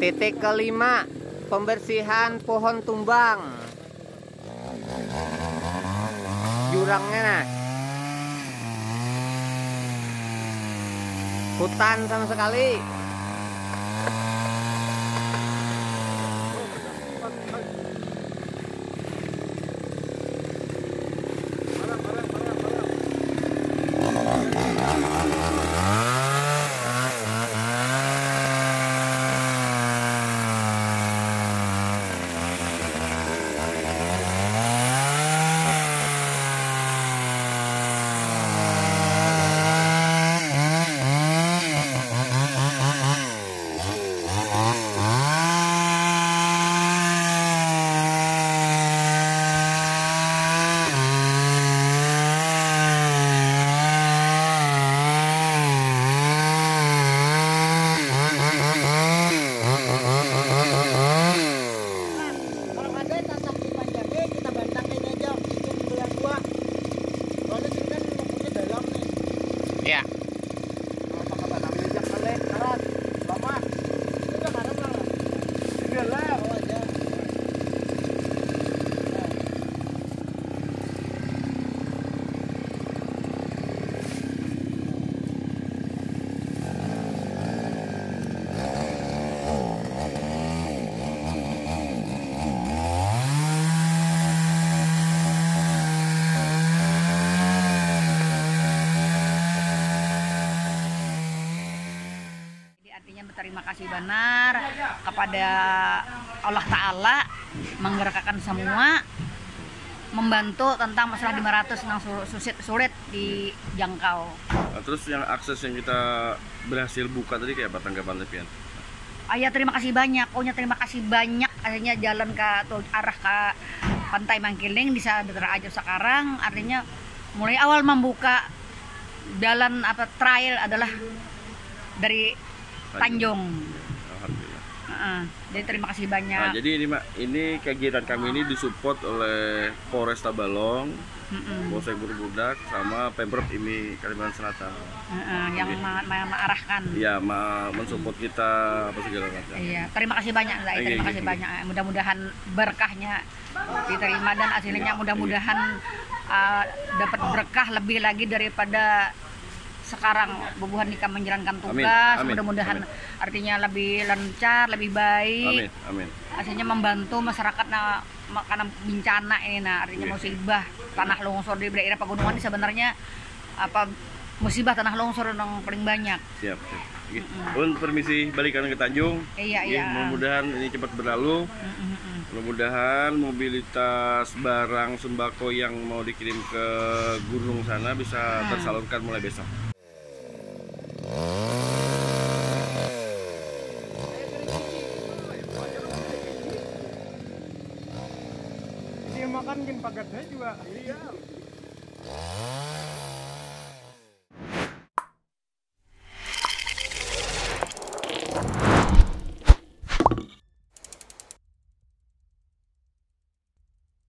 Titik kelima, pembersihan pohon tumbang. Jurangnya nah, hutan sama sekali. Ya. Artinya berterima kasih benar kepada Allah Ta'ala menggerakkan semua, membantu tentang masalah 500 yang sulit dijangkau. Nah, terus yang akses yang kita berhasil buka tadi kayak apa tanggapan Tepian? Ya terima kasih banyak, pokoknya terima kasih banyak. Akhirnya jalan ke arah ke Pantai Mangkiling bisa aja sekarang. Artinya mulai awal membuka jalan trial adalah dari Tanjung. Alhamdulillah. Jadi terima kasih banyak. Nah, jadi ini kegiatan kami ini disupport oleh Polresta Balong, Polsek Budak sama Pemprov IMI Kalimantan Selatan. Yang mengarahkan. Iya, mensupport kita apa segala macam. Iya, terima kasih banyak, terima kasih banyak. Mudah-mudahan berkahnya diterima dan hasilnya mudah-mudahan dapat berkah lebih lagi daripada sekarang bubuhan nikah menjalankan tugas. Mudah-mudahan artinya lebih lancar, lebih baik. Amin. Hasilnya membantu masyarakat karena bencana ini artinya musibah tanah longsor di daerah pegunungan ini sebenarnya musibah tanah longsor yang paling banyak. Siap. Permisi balikan ke Tanjung. Iya. Mudah-mudahan ini cepat berlalu. Mudah-mudahan mobilitas barang sembako yang mau dikirim ke gunung sana bisa tersalurkan mulai besok. Ini makan jin pagatnya juga. Iya.